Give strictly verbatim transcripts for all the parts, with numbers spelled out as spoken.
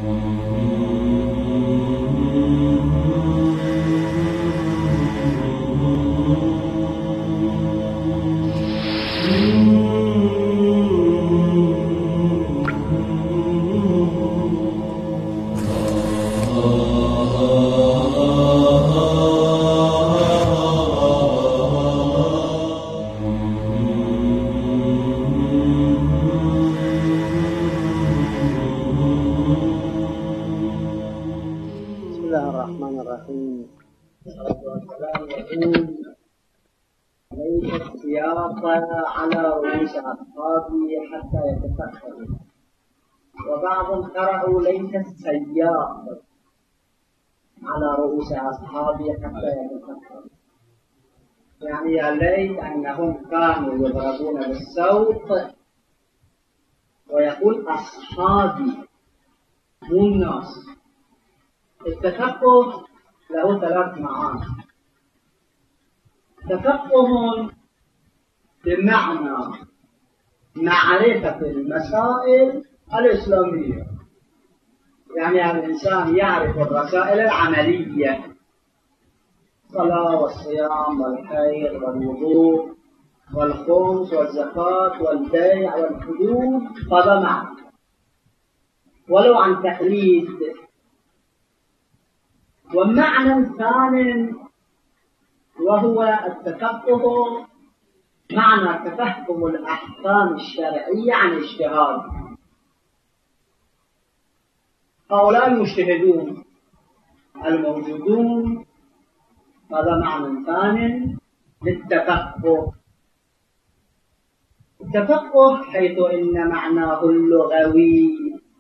ليس السياق على رؤوس أصحابي حتى يتفكروا، وبعضهم قرأوا ليس السياق على رؤوس أصحابي حتى يتفكروا، يعني يا ليت أنهم كانوا يضربون بالصوت ويقول أصحابي مو الناس. التفقه له ثلاث معاني. تفقه بمعنى معرفة المسائل الإسلامية، يعني الإنسان يعرف الرسائل العملية، الصلاة والصيام والحيض والوضوء والخمس والزكاة والبيع والحدود، هذا معنى ولو عن تقليد. ومعنى ثاني وهو التفقه معنى تفهم الأحكام الشرعية عن اجتهاد. هؤلاء المجتهدون الموجودون هذا معنى ثاني للتفقه. التفقه حيث إن معناه اللغوي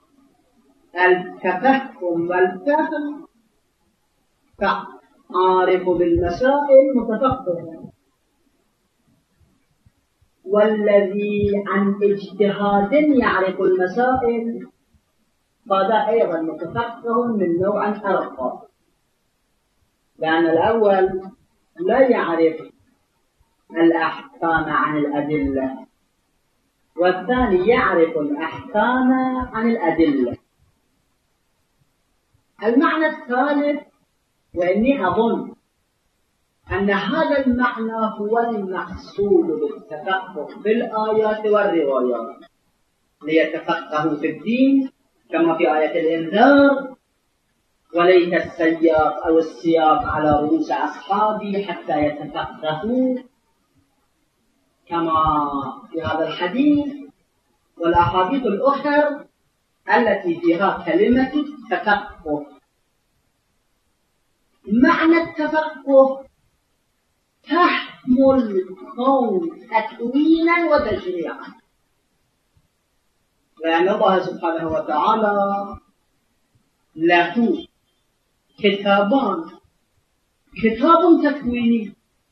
التفهم والفهم، عارف بالمسائل متفقه، والذي عن اجتهاد يعرف المسائل هذا أيضا متفقه من نوع آخر، لأن الأول لا يعرف الأحكام عن الأدلة، والثاني يعرف الأحكام عن الأدلة. المعنى الثالث، وإني أظن أن هذا المعنى هو المقصود بالتفقه في الآيات والروايات، ليتفقهوا في الدين كما في آية الإنذار وليس السياق أو السياق على رؤوس أصحابي حتى يتفقهوا، كما في هذا الحديث والأحاديث الأخرى التي فيها كلمة تفقه. معنى التفقه تحمل الكون تكوينا وتشريعا، لأن الله سبحانه وتعالى له كتابان، كتاب تكويني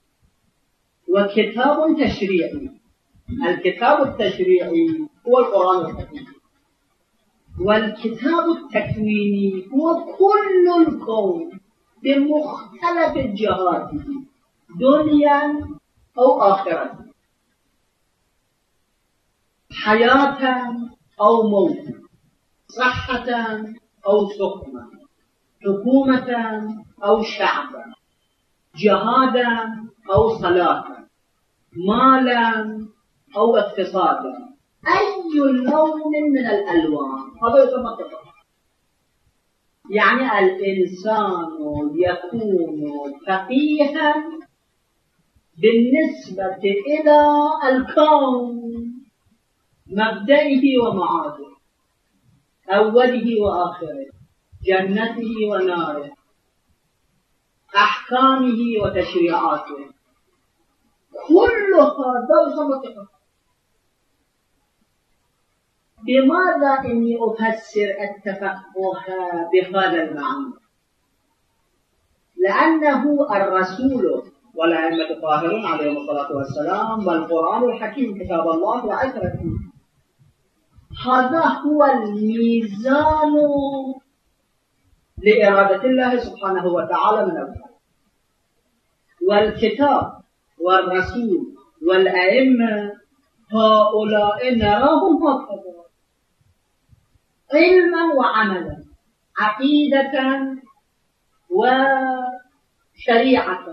وكتاب تشريعي. الكتاب التشريعي هو القرآن الحكيم، والكتاب التكويني هو كل الكون بمختلف الجهات، دنيا أو آخرة، حياة أو موت، صحة أو سقما، حكومة أو شعبا، جهادا أو صلاة، مالا أو اقتصادا، أي لون من الألوان هذا يسمى التفقه. يعني الإنسان يكون فقيها بالنسبة إلى الكون، مبدئه ومعاده، أوله وآخره، جنته وناره، أحكامه وتشريعاته، كل هذا يسمى التفقه. بماذا إني أفسر التفقه بهذا المعنى؟ لأنه الرسول والأئمة الطاهرون عليهم الصلاة والسلام والقرآن الحكيم كتاب الله وعترته، هذا هو الميزان لإرادة الله سبحانه وتعالى من الخلق. والكتاب والرسول والأئمة هؤلاء نراهم هكذا علما وعملا، عقيدة وشريعة.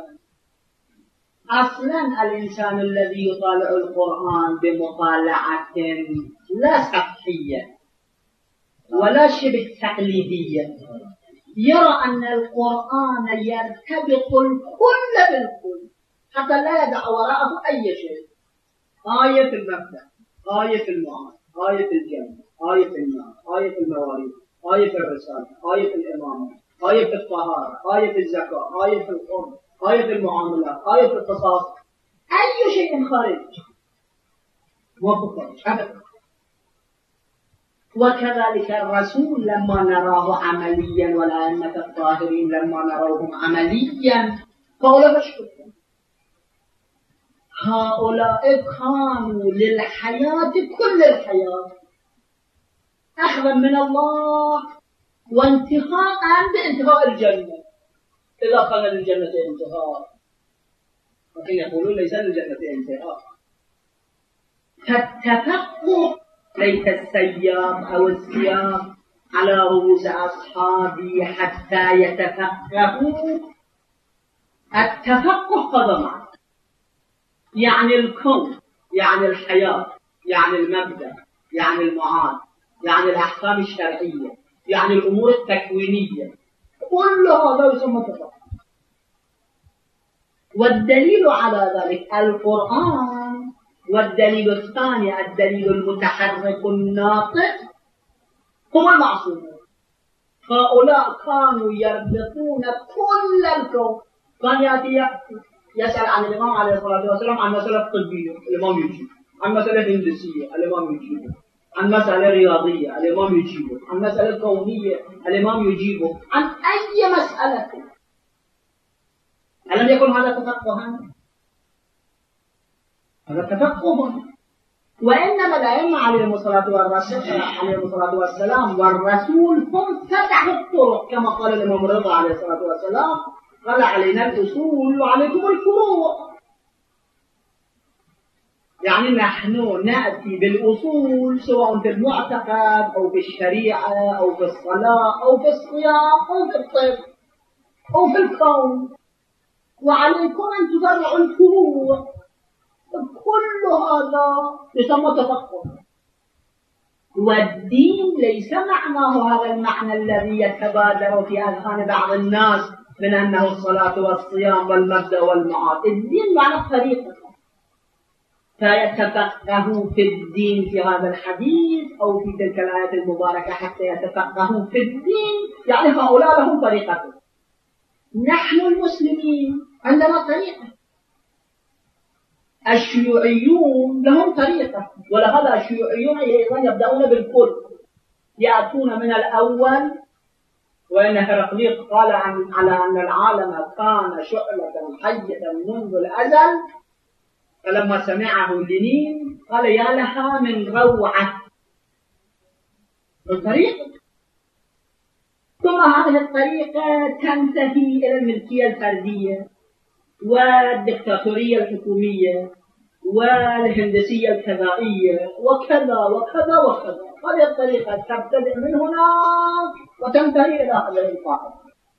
أصلا الإنسان الذي يطالع القرآن بمطالعة لا سطحية ولا شبه تقليدية، يرى أن القرآن يرتبط الكل بالكل حتى لا يدع وراءه أي شيء. آية في المبدأ، آية في المعاد، آية في الجنة، آية في النار، آية في المواريث، آية في الرسالة، آية في الإمامة، آية في الطهارة، آية في الزكاة، آية في القرب، آية في المعاملات، آية في القصاص. أي شيء خارج وفق أبدا. وكذلك الرسول لما نراه عمليا والأئمة الطاهرين لما نراهم عمليا قالوا بشكرهم. هؤلاء كانوا للحياة كل الحياة أخذا من الله وانتهاء بانتهاء الجنة. إذا كان للجنة انتهاء، لكن يقولون ليس للجنة انتهاء. فالتفقه ليس السياق أو السياق على رؤوس أصحابي حتى يتفقهوا. التفقه قدما يعني الكون، يعني الحياة، يعني المبدأ، يعني المعاد، يعني الأحكام الشرعية، يعني الأمور التكوينية، كل هذا يسمى تفقه. والدليل على ذلك القرآن، والدليل الثاني الدليل المتحرك الناطق هم المعصومون. هؤلاء كانوا يربطون كل الكون. كان يأتي يسأل عن الإمام عليه الصلاة والسلام عن مسألة طبية، الإمام يجيب. عن مسألة هندسية، الإمام يجيب. عن مسألة رياضية، الإمام يجيب. عن مسألة كونية، الإمام يجيب. عن أي مسألة. ألم يكن هذا تفقها؟ هذا تفقه. وإنما الأئمة عليهم الصلاة والسلام والرسول هم فتحوا الطرق كما قال الإمام الرضا عليه الصلاة والسلام: قال علينا الأصول وعليكم الفروع. يعني نحن نأتي بالأصول سواء في المعتقد أو في الشريعة أو في الصلاة أو في الصيام أو في الطب أو في الكون، وعليكم أن تفرعوا الفروع. كل هذا يسمى تفقه. والدين ليس معناه هذا المعنى الذي يتبادر في أذهان بعض الناس من أنه الصلاة والصيام والمبدأ والمعاد. الدين معنى الطريقة. فيتفقهوا في الدين في هذا الحديث أو في تلك الآية المباركة حتى يتفقهوا في الدين، يعني هؤلاء لهم طريقة. نحن المسلمين عندنا طريقة. الشيوعيون لهم طريقة، ولهذا الشيوعيون أيضا يبدأون بالكل، يأتون من الأول. وإن هرقليط قال عن على أن العالم كان شعلة حية منذ الأزل، فلما سمعه لينين قال يا لها من روعة الطريقة. ثم هذه الطريقة تنتهي إلى الملكية الفردية والدكتاتورية الحكومية والهندسية الكذائية وكذا وكذا وكذا. هذه الطريقة تبتدئ من هناك وتنتهي إلى هذه القاعدة.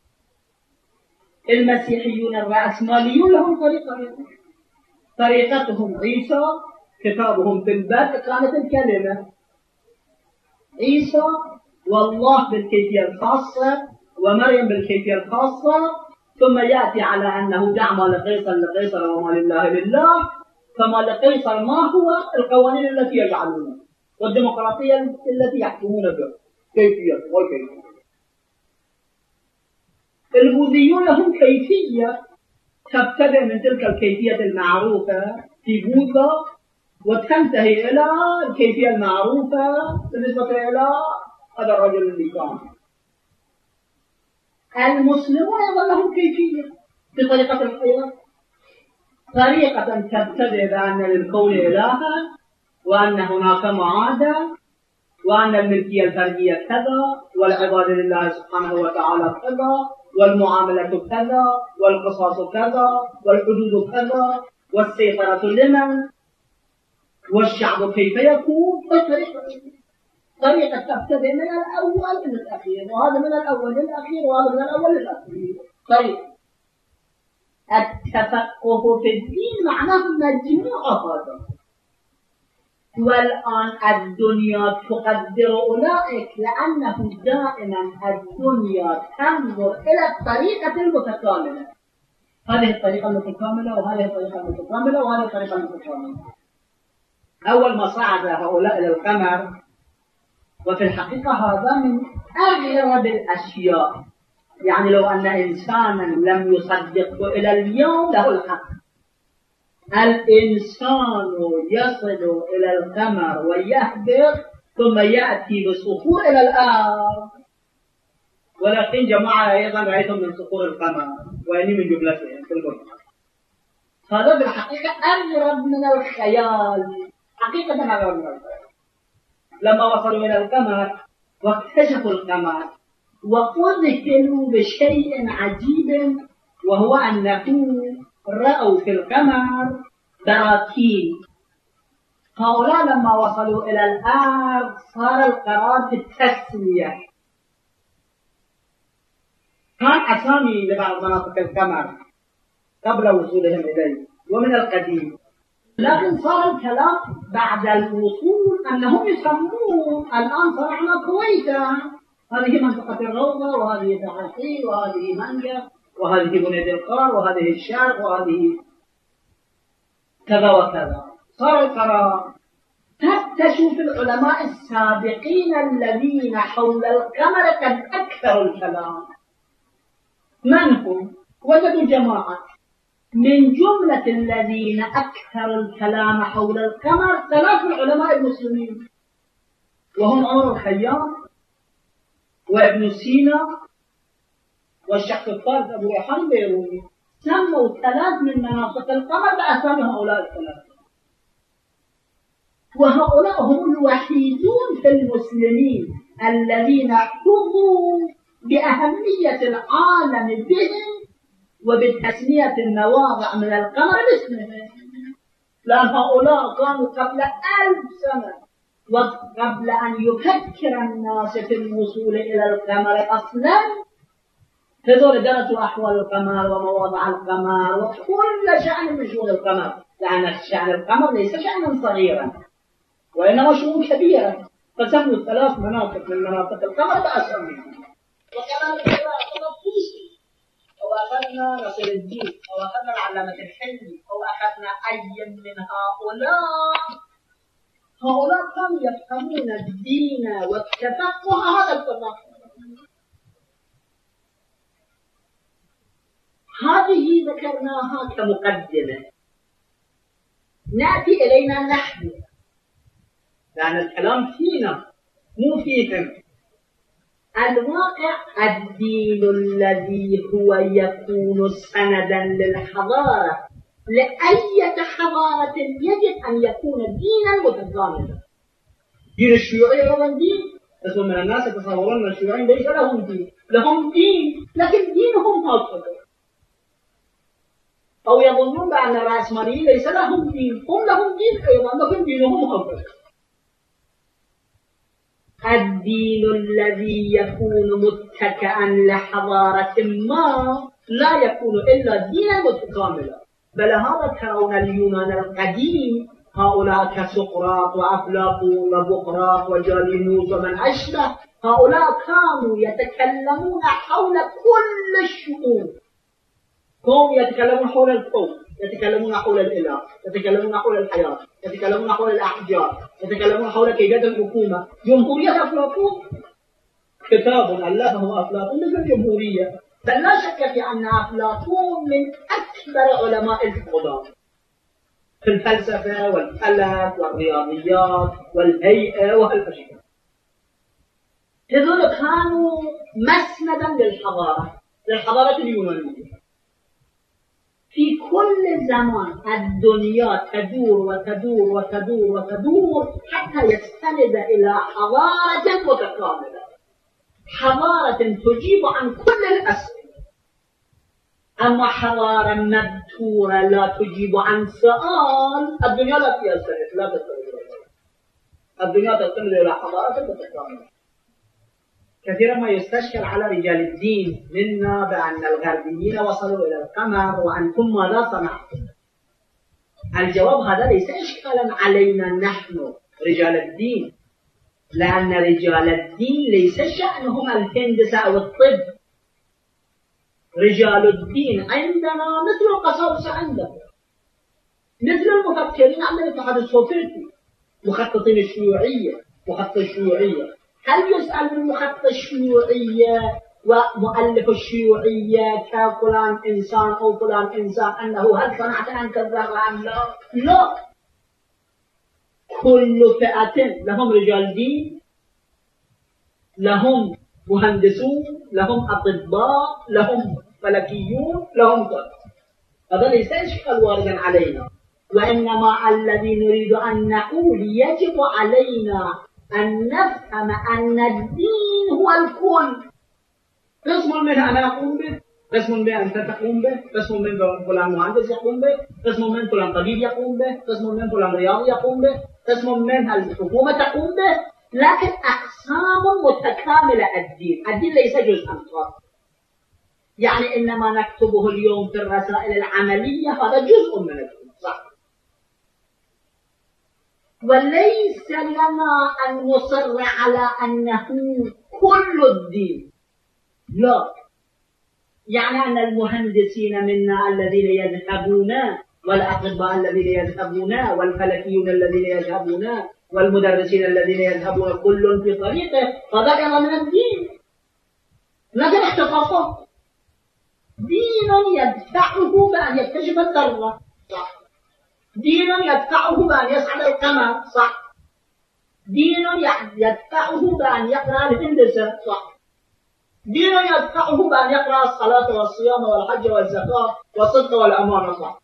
المسيحيون الرأسماليون لهم طريقة، طريقتهم عيسى، كتابهم في البدء كانت الكلمة عيسى والله بالكيفية الخاصة ومريم بالكيفية الخاصة، ثم يأتي على أنه دع ما لقيصر لقيصر وما لله لله. فما لقيصر ما هو القوانين التي يجعلونها والديمقراطية التي يحكمون بها، كيفية والكيفية. البوذيون لهم كيفية تبتدئ من تلك الكيفية المعروفة في بوذا وتنتهي إلى الكيفية المعروفة بالنسبة إلى هذا الرجل اللي كان. المسلمون أيضا لهم كيفية في طريقة الحياة، طريقة تبتدئ بأن للكون إلها، وأن هناك معادة، وأن الملكية الفردية كذا، والعبادة لله سبحانه وتعالى كذا، والمعاملة كذا، والقصاص كذا، والحدود كذا، والسيطرة لمن، والشعب كيف يكون. الطريقة طريقة تبتدئ من الأول إلى الأخير، وهذا من الأول للأخير، وهذا من الأول للأخير. طيب التفقه في الدين معناه مجموعة هذا. والآن الدنيا تقدر أولئك لأنه دائما الدنيا تنظر إلى الطريقة المتكاملة. هذه الطريقة المتكاملة وهذه الطريقة المتكاملة وهذه الطريقة المتكاملة. أول ما صعد هؤلاء إلى القمر، وفي الحقيقة هذا من أغرب الأشياء، يعني لو أن إنسانا لم يصدقه إلى اليوم له الحق. الإنسان يصل إلى القمر ويهبط ثم يأتي بصخور إلى الأرض، ولكن جماعة أيضا رأيتم من صخور القمر وإني من جملتهم في المرة. هذا بالحقيقة أغرب من الخيال، حقيقة أغرب من الخيال. لما وصلوا إلى القمر واكتشفوا القمر وأذهلوا بشيء عجيب، وهو أنه رأوا في القمر براكين. هؤلاء لما وصلوا إلى الأرض صار القرار في التسمية. كان أسامي لبعض مناطق القمر قبل وصولهم إليه ومن القديم، لكن صار الكلام بعد الوصول أنهم يسمون الآن صنعنا كويتا، هذه منطقة الروضة وهذه تحصيل وهذه منجا وهذه بنية القار وهذه الشرق وهذه كذا وكذا. صار القرار. تفتشوا في العلماء السابقين الذين حول القمر قد أكثروا الكلام. من هم؟ وجدوا جماعة من جملة الذين أكثروا الكلام حول القمر ثلاث العلماء المسلمين، وهم عمر الخيام وابن سينا والشخص الثالث أبو ريحان البيروني. سموا ثلاث من مناطق القمر بأسامي هؤلاء الثلاثة، وهؤلاء هم الوحيدون في المسلمين الذين احتضوا بأهمية العالم بهم وبتسمية المواضع من القمر باسمهم، لأن هؤلاء كانوا قبل ألف سنة وقبل أن يفكر الناس في الوصول إلى القمر أصلا هذول درسوا أحوال القمر ومواضع القمر وكل شأن من شؤون القمر، لأن شأن القمر ليس شأنا صغيرا وإنما شؤون كبيرة. فسموا الثلاث مناطق من مناطق القمر بأساميهم. وكذلك الطوسي أو أخذنا نصر الدين أو أخذنا العلامة الحلمي أو أخذنا أي من هؤلاء، هؤلاء كانوا يفهمون الدين والتفقه هذا التفقه. هذه ذكرناها كمقدمة. نأتي إلينا نحن، لأن الكلام فينا مو فيهم. الواقع الدين الذي هو يكون سندا للحضارة، لأية حضارة يجب أن يكون دينا متكاملا. دين الشيوعي أيضا دين، بس من الناس يتصورون أن الشيوعيين ليس لهم دين، لهم دين لكن دينهم هكذا، أو يظنون بأن الرأسماليين ليس لهم دين، هم لهم دين أيضا لكن دينهم هكذا. الدين الذي يكون متكئا لحضارة ما لا يكون إلا دينا متكاملا. بل هذا ترون اليونان القديم هؤلاء كسقراط وأفلاطون وبقراط وجالينوس ومن أشبه، هؤلاء كانوا يتكلمون حول كل الشؤون. هم يتكلمون حول الكون، يتكلمون حول الإله، يتكلمون حول الحياة، يتكلمون حول الأحجار، يتكلمون حول كيفية الحكومة. جمهورية أفلاطون كتاب ألفه أفلاطون مثل الجمهورية، بل لا شك في أن أفلاطون من أكبر علماء القدام في الفلسفة والفلك والرياضيات والهيئة والأشياء. هذول كانوا مسندا للحضارة، للحضارة اليونانية. في كل زمان الدنيا تدور وتدور وتدور وتدور حتى يستند إلى حضارة متكاملة، حضارة تجيب عن كل الأسئلة. أما حضارة مبتورة لا تجيب عن سؤال، الدنيا لا تستند لا تستند. الدنيا تستند إلى حضارة تتكامل. كثيرا ما يستشكل على رجال الدين منا بأن الغربيين وصلوا إلى القمر وأنتم ماذا صنعتم؟ الجواب هذا ليس إشكالا علينا نحن رجال الدين، لأن رجال الدين ليس شأنهم الهندسة أو الطب. رجال الدين عندنا مثل القساوسة عندنا، مثل المفكرين عند الاتحاد السوفيتي، مخططين الشيوعية. مخطط الشيوعية، هل يسأل من مخطط الشيوعية ومؤلف الشيوعية كفلان إنسان أو فلان إنسان أنه هل صنعت أنت الذرة أم لا؟ لا. كل فئة لهم رجال دين، لهم مهندسون، لهم أطباء، لهم فلكيون، لهم كل. هذا ليس إشكال واردا علينا، وإنما الذي نريد أن نقول يجب علينا أن نفهم أن الدين هو الكل. قسم منه أنا أقوم به، قسم منه أنت تقوم به، قسم من فلان مهندس يقوم به، قسم من فلان طبيب يقوم به، قسم من فلان رياضي يقوم به، قسم من الحكومة تقوم به، لكن أقسام متكاملة. الدين الدين ليس جزءا خاص، يعني إنما نكتبه اليوم في الرسائل العملية هذا جزء من الدين، صح؟ وليس لنا أن نصر على أنه كل الدين، لا. يعني أن المهندسين منا الذين يذهبون، والأطباء الذين يذهبون، والفلكيون الذين يذهبون، والمدرسين الذين يذهبون كل في طريقه، هذا كما من الدين، لكن اختصاصات. دين يدفعه بأن يكتشف الذرة، صح. دين يدفعه بأن يصعد القمر، صح. دين يدفعه بأن يقرأ الهندسة، صح. دين يدفعه بأن يقرأ الصلاة والصيام والحج والزكاة والصدق والأمانة، صح.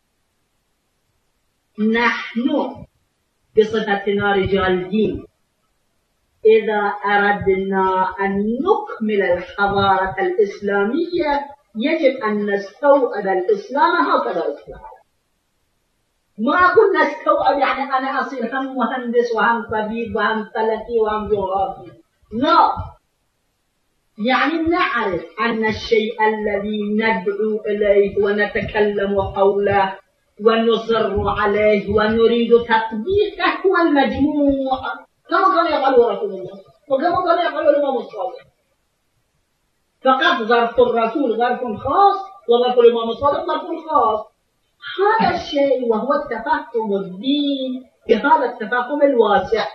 نحن بصفتنا رجال دين إذا أردنا أن نكمل الحضارة الإسلامية يجب أن نستوعب الإسلام هكذا إسلام. ما أقول نستوعب يعني أنا أصير هم مهندس وهم طبيب وهم فلكي وهم جغرافي، لا. يعني نعرف أن الشيء الذي ندعو إليه ونتكلم حوله ونصر عليه ونريد تطبيقه هو المجموع، كما كان يفعله رسول الله وكما كان يفعله الإمام الصادق. فقط ظرف الرسول ظرف خاص وظرف الإمام الصادق ظرف خاص. هذا الشيء وهو التفهم الدين بهذا التفهم الواسع،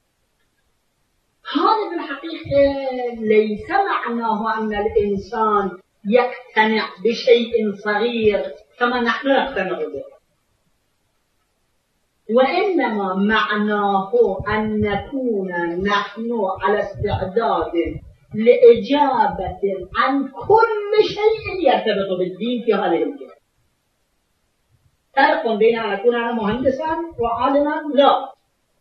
هذا في الحقيقة ليس معناه أن الإنسان يقتنع بشيء صغير كما نحن نقتنع به، وإنما معناه أن نكون نحن على استعداد لإجابة عن كل شيء يرتبط بالدين في هذه الجهة. فرق بين أن أكون أنا مهندسا وعالما، لا.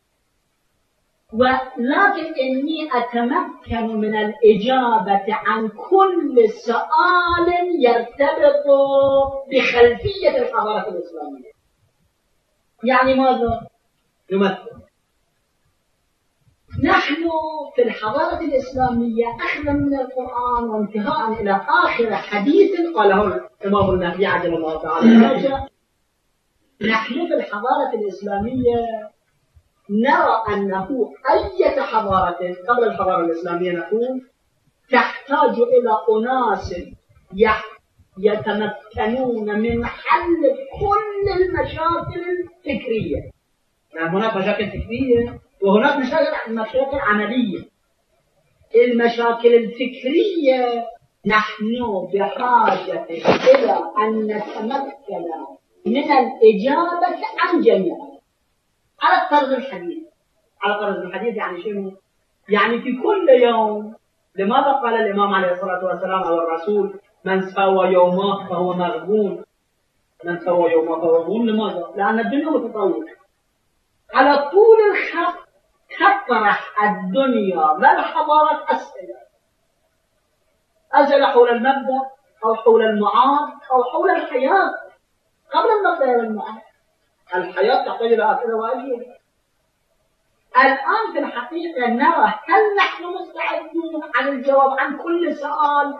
ولكن إني أتمكن من الإجابة عن كل سؤال يرتبط بخلفية الحضارة الإسلامية. يعني ماذا؟ نمثل. نحن في الحضارة الإسلامية أخذا من القرآن وانتهاء إلى آخر حديث قاله الإمام المهدي عجل الله تعالى. نحن في الحضارة الإسلامية نرى أنه أي حضارة قبل الحضارة الإسلامية نقول تحتاج إلى أناس يتمكنون من حل كل المشاكل الفكرية. يعني هناك مشاكل فكرية وهناك مشاكل مشاكل عملية. المشاكل الفكرية نحن بحاجة إلى أن نتمكن من الإجابة عن جميعها على الطرز الحديث. على الطرز الحديث يعني شنو؟ يعني في كل يوم. لماذا قال الإمام عليه الصلاة والسلام أو الرسول من سوى يومه فهو مغبون؟ من سوى يومه فهو مغبون. لماذا؟ لأن الدنيا متطورة على طول الخط. تطرح الدنيا والحضارة أسئلة أسئلة حول المبدأ أو حول المعاد أو حول الحياة. قبل المبدأ والمعاد الحياة تحتاج إلى أسئلة وأجوبة. الآن في الحقيقة نرى هل نحن مستعدون عن الجواب عن كل سؤال؟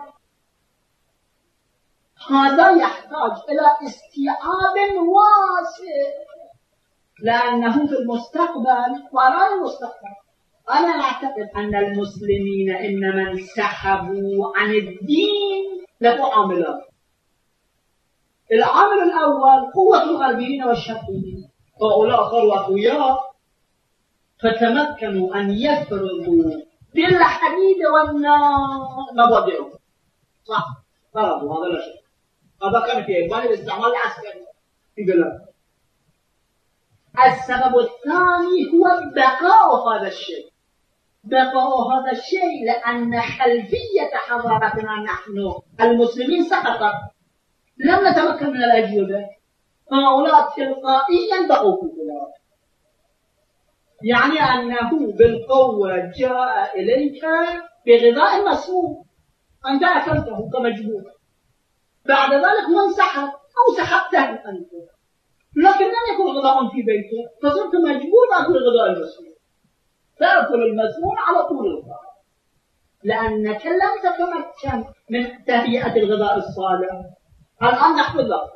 هذا يحتاج إلى استيعاب واسع، لأنه في المستقبل وراء المستقبل. أنا أعتقد أن المسلمين إنما انسحبوا عن الدين له عاملان. العامل الأول قوة الغربيين والشرقيين، هؤلاء صاروا أقوياء فتمكنوا أن يفرضوا بالحديد والنار مبادئهم. صح، فرضوا، هذا لا شك، هذا كان في إقبال الاستعمال العسكري في بلاد. السبب الثاني هو بقاء هذا الشيء، بقاء هذا الشيء لأن خلفية حضارتنا نحن المسلمين سقطت، لم نتمكن من الأجوبة، هؤلاء تلقائيا بقوا في البلاد. يعني أنه بالقوة جاء إليك بغذاء مسموم، أنت أكلته كمجبور، بعد ذلك هو انسحب أو سحبته أنت، لكن لم يكن غذاء في بيته، فصرت مجبور أكل الغذاء المسموم، تأكل المسموم على طول الغذاء، لأنك لم تتمكن من تهيئة الغذاء الصالح. الآن نحن ذلك،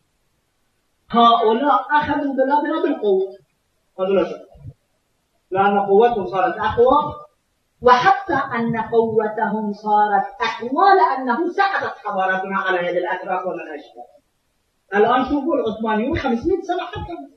هؤلاء أخذوا بلادنا بالقوة، هذا لا شك، لأن قوتهم صارت أقوى، وحتى أن قوتهم صارت أقوى لأنه سقطت حضارتنا على يد الأتراك ومن أشبه. الآن شوفوا العثمانيون خمسمائة سنة حكموا.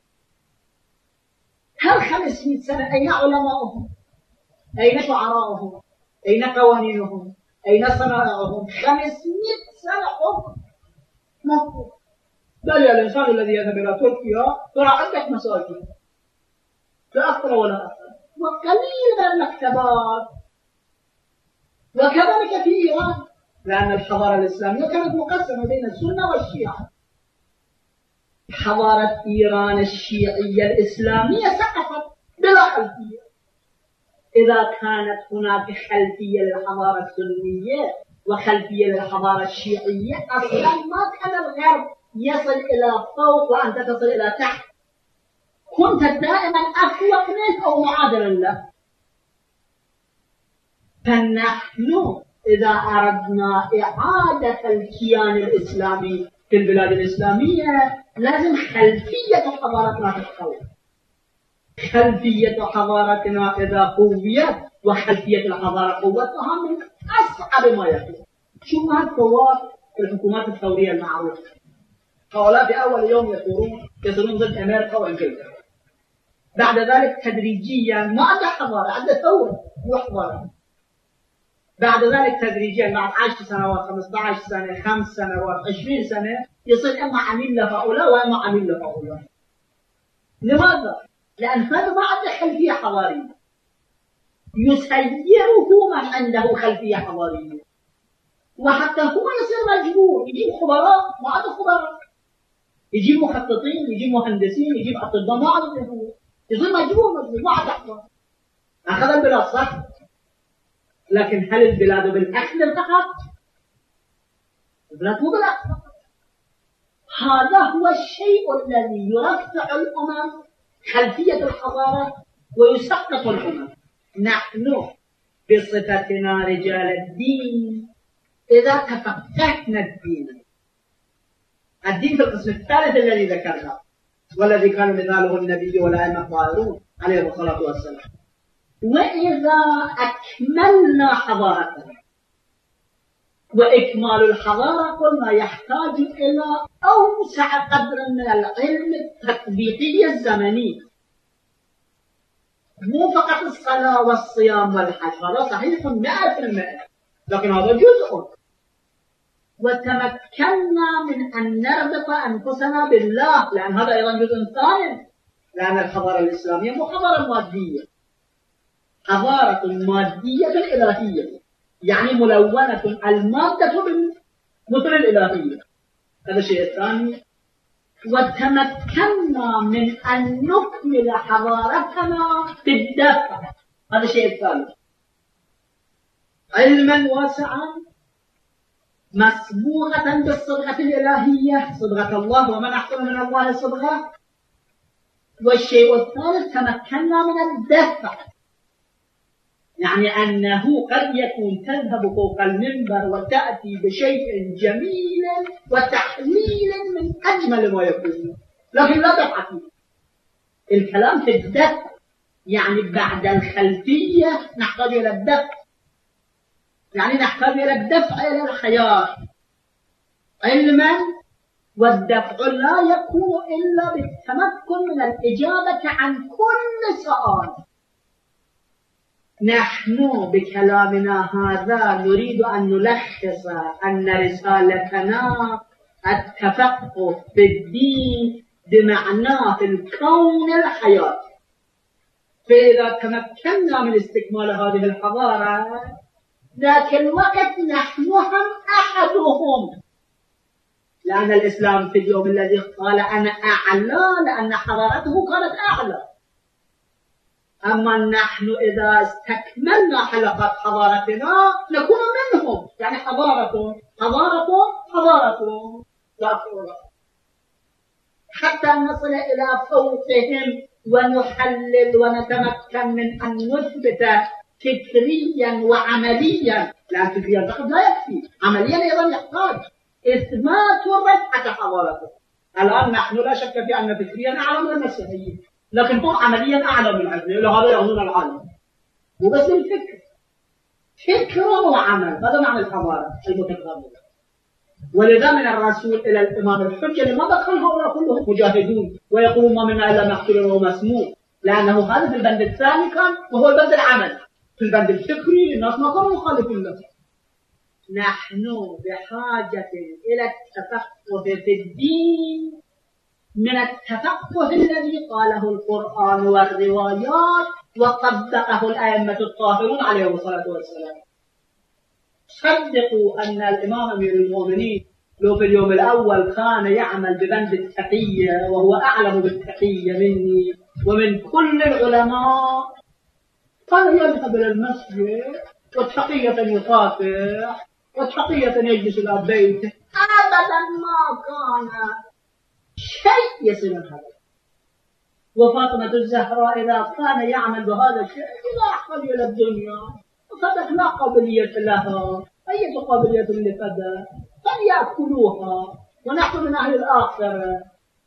هل خمسمائة سنة أين علماؤهم؟ أين شعراؤهم؟ أين قوانينهم؟ أين صنائعهم؟ خمسمائة سنة حكم مفروض. بل الإنسان الذي يذهب إلى تركيا ترى عندك مساجد لا أكثر ولا أكثر، وقليل من المكتبات، وكذلك في إيران، لأن الحضارة الإسلامية كانت مقسمة بين السنة والشيعة. حضارة إيران الشيعية الإسلامية سقطت بلا خلفية. إذا كانت هناك خلفية للحضارة السنية وخلفية للحضارة الشيعية، أصلا ما كان الغرب يصل إلى فوق وأنت تصل إلى تحت، كنت دائما أفوق منه أو معادلا له. فنحن إذا أردنا إعادة الكيان الإسلامي في البلاد الإسلامية لازم خلفية حضارتنا تتقوى. خلفية حضارتنا إذا قويت وخلفية الحضارة قوتها من أصعب ما يكون. شو ما الثوار في الحكومات الثورية المعروفة، هؤلاء في أول يوم يثورون يثورون ضد أمريكا وإنجلترا، بعد ذلك تدريجيا ما عنده حضارة، عنده ثورة وحضارة، بعد ذلك تدريجيا بعد عشر سنوات خمسة عشر سنة خمس سنوات عشرين سنة يصير إما عميل لهؤلاء وإما عميل لهؤلاء. لماذا؟ لأن هذا ما عنده خلفية حضارية، يسيره من عنده خلفية حضارية، وحتى هو يصير مجبور يجيب خبراء، ما عنده خبراء، يجيب مخططين، يجيب مهندسين، يجيب أطباء، ما عنده هو، يصير مجبور مجبور ما عنده حضارة. أخذ البلاد صح، لكن هل البلاد بالأكل فقط؟ البلاد مو بالأكل فقط. هذا هو الشيء الذي يرفع الأمم خلفية الحضارة ويسقط الأمم. نحن بصفتنا رجال الدين إذا تفقهنا الدين، الدين في القسم الثالث الذي ذكرنا والذي كان مثاله النبي والأئمة الطاهرون عليهم الصلاة والسلام، وإذا أكملنا حضارتنا، وإكمال الحضارة قلنا يحتاج إلى أوسع قدر من العلم التطبيقي الزمني، مو فقط الصلاة والصيام والحج، هذا صحيح مئة في المئة، لكن هذا جزء. وتمكنا من أن نربط أنفسنا بالله، لأن هذا أيضا جزء ثاني، لأن الحضارة الإسلامية مو حضارة مادية، حضارة مادية إلهية، يعني ملونة المادة بالمثل الإلهية، هذا الشيء الثاني. وتمكنا من أن نكمل حضارتنا بالدفع، هذا الشيء الثالث. علما واسعا مسبوقة بالصبغة الإلهية، صبغة الله، ومن أحسن من الله صبغة، والشيء الثالث تمكنا من الدفع، يعني أنه قد يكون تذهب فوق المنبر وتأتي بشيء جميل وتحليل من أجمل ما يكون، لكن لا دفع فيه. الكلام في الدفع، يعني بعد الخلفية نحتاج إلى الدفع، يعني نحتاج إلى الدفع إلى الخيار علما، والدفع لا يكون إلا بالتمكن من الإجابة عن كل سؤال. نحن بكلامنا هذا نريد أن نلخص أن رسالتنا التفقه في الدين بمعناه في الكون الحياتي. فإذا تمكنا من استكمال هذه الحضارة، ذاك الوقت نحن هم أحدهم، لأن الإسلام في اليوم الذي قال أنا أعلى لأن حضارته كانت أعلى. أما نحن إذا استكملنا حلقات حضارتنا نكون منهم، يعني حضارة حضارة حضارة لا فرق، حتى نصل إلى فوقهم ونحلل ونتمكن من أن نثبت فكريا وعمليا، لأن فكريا فقط لا يكفي، عمليا أيضا يحتاج إثبات رفعة حضارته. الآن نحن لا شك في أن فكريا أعلى من المسيحيين، لكن هم عمليا أعلى من العلم، لهذا يظن العالم. وبس الفكر، فكر وعمل، هذا معنى الحضارة المتكاملة. ولذا من الرسول إلى الإمام الحجة لماذا كان هؤلاء كلهم مجاهدون ويقولون ما منا إلا مقتول ومسموم؟ لأنه هذا في البند الثاني كان، وهو البند العمل. في البند الفكري الناس ما كانوا مخالفين له. نحن بحاجة إلى التفقه في الدين من التفقه الذي قاله القرآن والروايات وطبقه الأئمة الطاهرون عليهم الصلاة والسلام. صدقوا أن الإمام أمير المؤمنين لو في اليوم الأول كان يعمل ببند التقية، وهو أعلم بالتقية مني ومن كل العلماء، كان يذهب إلى المسجد والتقية يصافح والتقية يجلس إلى بيته، أبدا ما كان شيء يصير هذا. وفاطمة الزهراء إذا كان يعمل بهذا الشيء لا يحتاج إلى الدنيا، وصدق لا قابلية لها، أي قابلية لفدا قد يأكلوها، ونحن من أهل الآخرة.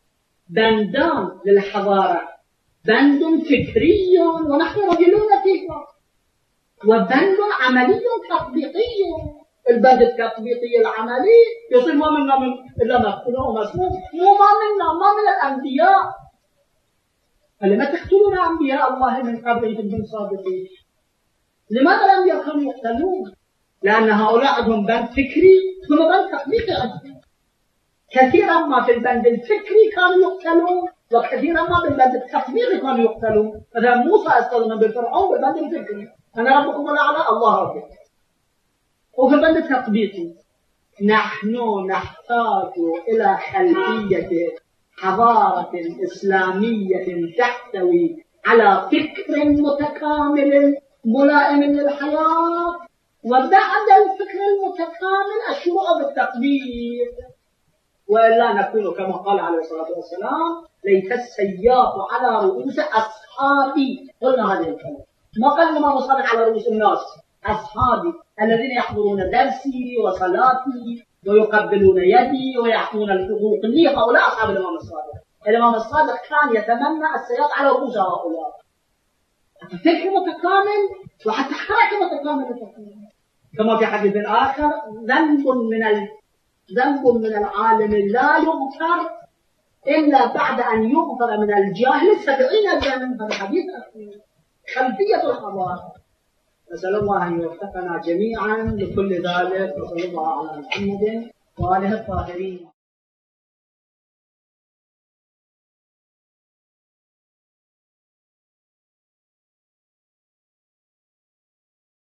بندان للحضارة، بند فكري ونحن رجلون فيها، وبند عملي تطبيقي. البند التطبيقي العملي يصير ما منا من إلا مقتول ومسموم، مو ما منا ما من الأنبياء. فلما تقتلون أنبياء الله من قبل كنتم صادقين؟ لماذا الأنبياء كانوا يقتلون؟ لأن هؤلاء عندهم بند فكري ثم بند تطبيقي عندهم. كثيرا ما في البند الفكري كانوا يقتلون، وكثيرا ما بالبند التطبيقي كانوا يقتلون. مثلا موسى استخدم بالفرعون بالبند الفكري، أنا ربكم الأعلى الله ربكم. وفي البند التطبيقي نحن نحتاج إلى خلفية حضارة إسلامية تحتوي على فكر متكامل ملائم للحياة، وبعد الفكر المتكامل الشروع بالتطبيق، وإلا نكون كما قال عليه الصلاة والسلام ليت السياف على رؤوس أصحابي. قلنا هذه الكلمة، ما قال الإمام الصادق على رؤوس الناس، أصحابي الذين يحضرون درسي وصلاتي ويقبلون يدي ويعطون الحقوق لي، هؤلاء أصحاب الإمام الصادق. الإمام الصادق كان يتمنى السياط على رؤوس هؤلاء. فكر متكامل وحتى حركة متكاملة، كما في حديث آخر ذنب من ال... ذنب من العالم لا يغفر إلا بعد أن يغفر من الجاهل سبعين ذنب. هذا حديث خلفية الحضارة. نسأل الله أن يوفقنا جميعا لكل ذلك، وصلى الله على محمد وآله الطاهرين.